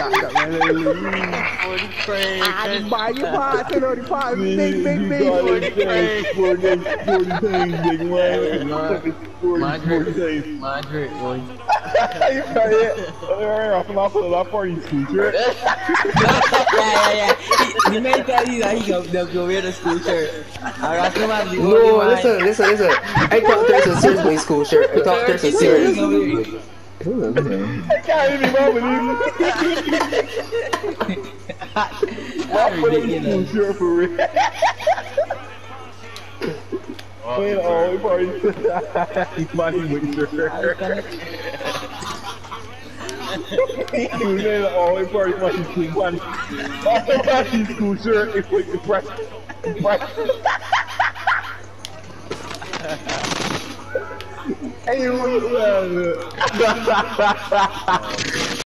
Buy your pot, turn on the pot, big. Madrid, boy. You got it. I'm not putting that for you, teacher. Yeah. He may tell you that they'll wear the school shirt. No, listen. I thought there's a seriously school shirt. I thought there's a serious. I can't even remember this. I'm putting school shirt for real. Wait, oh, he's money with your shirt. He was in the only party fucking school money. All school shirt is with the press. Hey, you